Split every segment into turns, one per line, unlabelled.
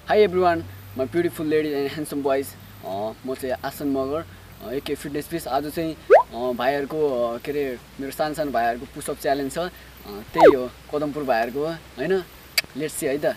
Hi everyone, my beautiful ladies and handsome boys. म चाहिँ आसन मगर एके फिटनेस पिस। आज चाहिँ भाइहरुको के रे मेरो सानो भाइहरुको पुशअप च्यालेन्ज छ। त्यही हो कदमपुर भाइहरुको हैन। लेट्स सी है त।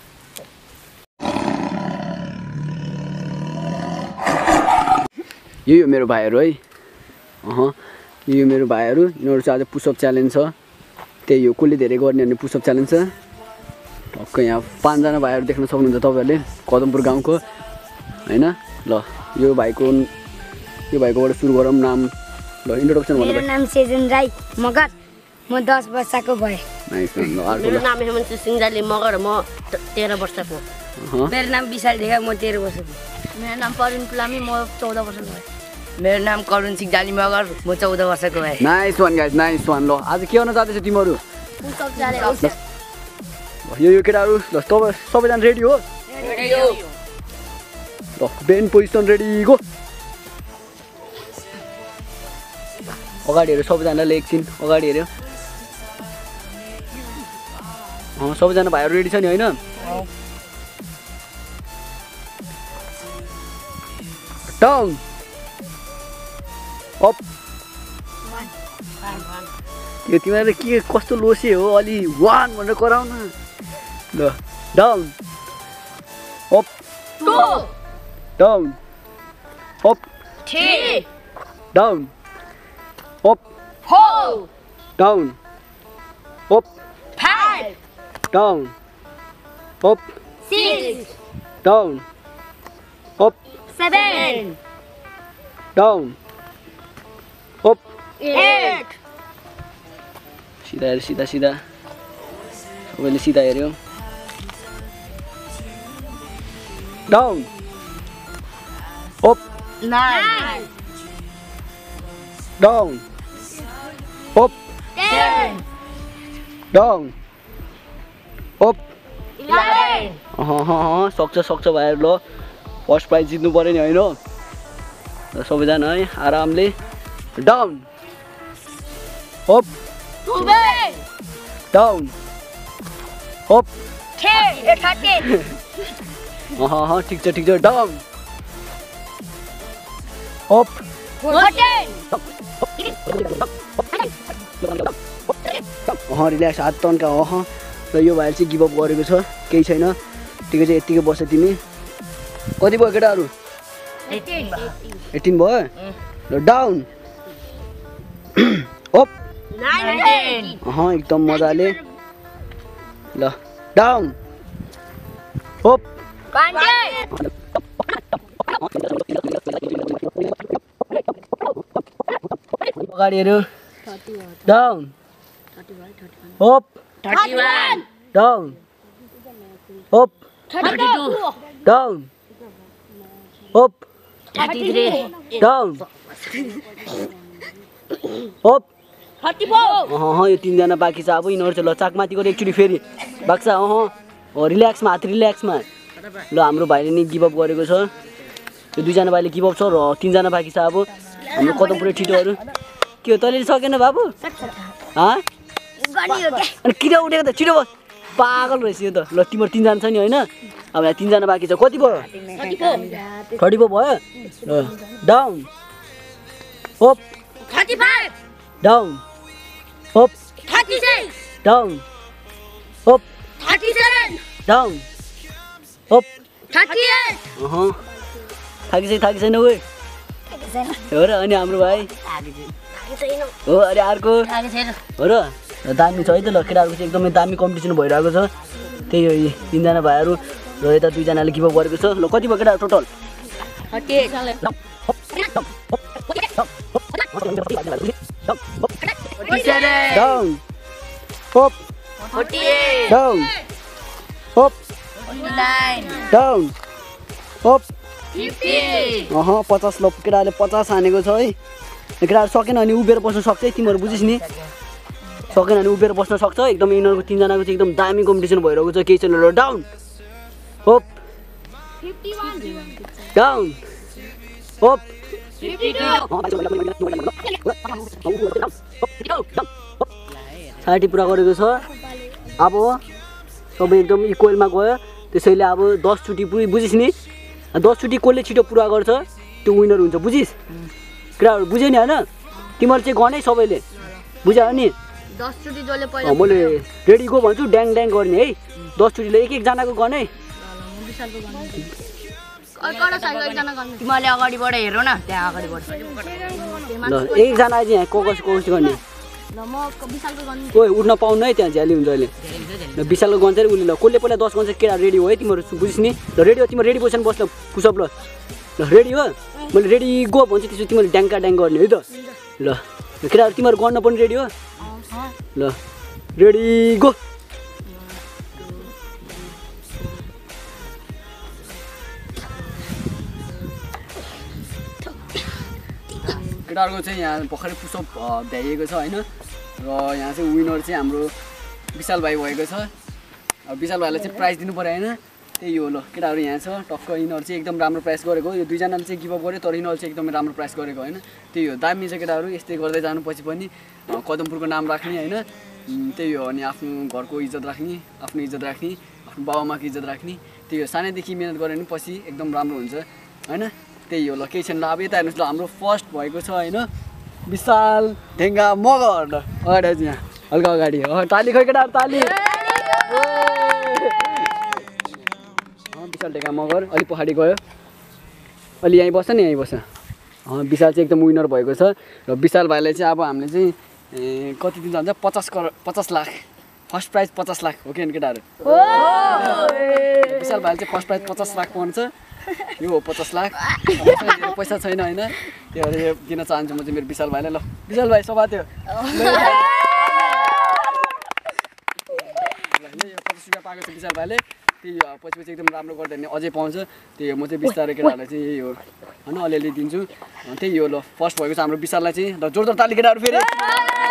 यो मेरो भाइहरु है। यो मेरो भाइहरु, यिनीहरु चाहिँ आज पुशअप च्यालेन्ज छ। त्यही हो कसले धेरै गर्ने भन्ने पुशअप च्यालेन्ज छ। टक्क यहाँ 5 जना भाइहरु देख्न सक्नुहुन्छ तपाईहरुले कदमपुर गाउँको हैन। ल यो भाइकोबाट सुरु गरौँ। नाम ल इन्ट्रोडक्सन भन्नु।
मेरो नाम सेजन राई मगर, म 10 वर्षको भए।
नाइस। ल अर्को।
मेरो नाम हेमन्त सिंहजाली मगर, म 13 वर्षको।
मेरो नाम विशाल ढेगा, म 13 वर्षको।
मेरो नाम परिन पुलामी, म 14 वर्षको भए।
मेरो नाम करुण सिंहजाली मगर, म 14 वर्षको भए।
Nice one guys, nice one. ल आज के गर्न जाँदैछ तिमीहरु?
Pushup challenge.
यो केटाहरु ल तपाईं सबैजना रेडी हो?
रेडी हो।
ल बेन पोजिसन रेडी गो। अगाडि हेर्यो सबैजनाले एकछिन अगाडि हेर्यो। सबैजना भाइहरु रेडी छ नि हैन? Down up. यो तिमीहरुले के कस्तो लोसे हो? अलि 1 भनेर कराउन। ल down up
2
down up
3
down up
4
down up
5
down up
6
down up
7
down up
8
सीधा हेर, सीधा सीधा सबैले सीधा हेर्यो। Down up
9
down up
10
down up
11
सक्छ भाइहरु। ल फर्स्ट प्राइज जित्नु पर्यो नि हैन? ल सबैजना है आरामले डाउन अप
12
डाउन अप
13
ठिक छ डाउन अप
14
रिल्याक्स हात तन्का। र यो भाइले चाहिँ गिभ अप गरेको छ, केही छैन। ठिकै छ, यतिकै बस्छ तिमी। कति भयो केटाहरु? 18 भयो। ल डाउन अप
19
एकदम मजाले। ल डाउन अप
20
अगाडि हेर्यो। Down up
31
down up
32
down up
33
down up
34
यो 3 जना बाँकी छ। अब यिनीहरु चाहिँ ल चाकमाथि गरे एकचोटी फेरि बाक्सा। रिल्याक्समा हात रिल्याक्समा। ल हाम्रो भाइले नि गिभ अप गरेको छ। यो 2 जना भाइले गिभ अप छ र 3 जना बाँकी छ। अब हाम्रो कदमपुरे ठिटोहरु के हो? तैँले सकेन बाबु? अनि किन उठेको त? छिटो बस, पागल रहेछ यो त। ल तिम्रो 3 जना छ नि हैन? अब यहाँ 3 जना बाँकी छ। कति भयो? 34 भयो। ल down up
35
down up
36
down up
37
down up
38
थाकी छैन ओए हो र? अनि हाम्रो भाइ हो। अरे अर्को हो र? दामी छ है त। ल केटाहरुको चाहिँ एकदमै दामी कम्पिटिसन भइरहेको छ। त्यही हो 3 जना भाइहरु र यता 2 जनाले गिभ अप गरेको छ। ल कति भयो केटाहरु total?
38
down up
48
down up
49
down up
50
50। ल केटाले 50 हानेको छ है। केटाहरु सकेन भने उभिएर बस्न सक्छ है। तिमीहरु बुझिस् नि? सकेन भने उभिएर बस्न सक्छ। एकदम यिनीहरुको 3 जनाको चाहिँ एकदम दामी कम्पिटिसन भइरहेको छ। केही छैन। ल डाउन अप
51
डाउन अप 60 पुरा गरेको छ। अब सबै एकदम इक्वलमा गयो। त्यसैले अब 10 चोटि पुरै बुझिस् नि 10 चोटि कसले छिटो पुरा गर्छ त्यो विनर हुन्छ बुझिस् केटाहरू बुझ्यो नि होइन तिमीहरू चाहिँ गनै सबैले बुझ्यौ नि
10 चोटि जसले पहिला
मैले रेडी गो भन्छु ड्याङ ड्याङ गर्ने है 10 चोटिले एक एकजनाको गर्ने
तिमीहरूले अगाडिबाट हेर न त्यहाँ अगाडि बढ्छ
ल एकजना चाहिँ यहाँ कोकस गर्ने
ल म विशालको गर्नु
ओइ उठ्न पाउनु है त्यहाँ झ्याली हुन्छ अहिले ल विशालको गन्छ अरे उसले ल कसले पहिला 10 गन्छ केटा रेडी हो है तिमीहरू बुझिस् नि ल रेडी हो तिमीहरू रेडी पोजिसन बस ल पुसअप ल ल रेडी हो मैले रेडी गो भन्छु त्यसपछि तिमीहरू ड्याङका ड्याङ गर्ने है त ल केटाहरू तिमीहरू गर्न पनि रेडी हो ल रेडी गो केटाहरूको चाहिँ यहाँ भर्खरै पुसअप भ्याइएको छ होइन र यहाँ चाहिँ विनर चाहिँ हाम्रो विशाल भाइ भएको छ अब विशाल भाइलाई चाहिँ प्राइज दिनु पऱ्यो होइन त्यही हो ल केटाहरू यहाँ छ टक्क यिनीहरू चाहिँ एकदम राम्रो प्राइस गरेको यो दुईजनाले चाहिँ गिभअप गर्यो तर यिनीहरू चाहिँ एकदमै राम्रो प्राइस गरेको होइन त्यही हो दामी छ केटाहरू यस्तै गर्दै जानुपछि पनि कदमपुरको नाम राख्ने होइन त्यही हो अनि आफ्नो घरको इज्जत राख्ने आफ्नो इज्जत राख्ने आफ्नो बाबामाको इज्जत राख्ने त्यही हो सानैदेखि मिहिनेत गऱ्यो भने पछि एकदम राम्रो हुन्छ होइन त्यही हो ल केही छैन ल अब यता हेर्नुहोस् ल हाम्रो फर्स्ट भएको छ होइन विशाल ढेङ्गा मगर अगाडि चाहिँ यहाँ हल्का अगाडि ताली खोइ केटाहरू ताली विशाल ढेङ्गा मगर अलिक पछाडि गयो अलि यहीँ बस्छ नि यहीँ बस्छ विशाल चाहिँ एकदम विनर भएको छ र विशाल भाइलाई चाहिँ अब हामीले चाहिँ कति दिन जान्छ 50 लाख फर्स्ट प्राइज 50 लाख हो कि केटाहरू विशाल भाइले चाहिँ फर्स्ट प्राइज 50 लाख पाउँछ यो हो 50 लाख पैसा छैन होइन त्यो भएर दिन चाहन्छु म चाहिँ मेरो विशाल भाइलाई ल विशाल भाइ सभा त्यो 50 रुपियाँ पाएको छ विशाल भाइले त्यही पछि पछि एकदम राम्रो गर्दै भने अझै पाउँछ त्यही हो म चाहिँ बिस्तारै केटाहरूलाई चाहिँ यही हो होइन अलिअलि दिन्छु त्यही हो ल फर्स्ट भएको छ हाम्रो विशाललाई चाहिँ ल जोरदार ताली केटाहरू फेरि